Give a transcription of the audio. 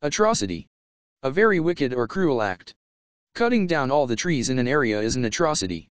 Atrocity. A very wicked or cruel act. Cutting down all the trees in an area is an atrocity.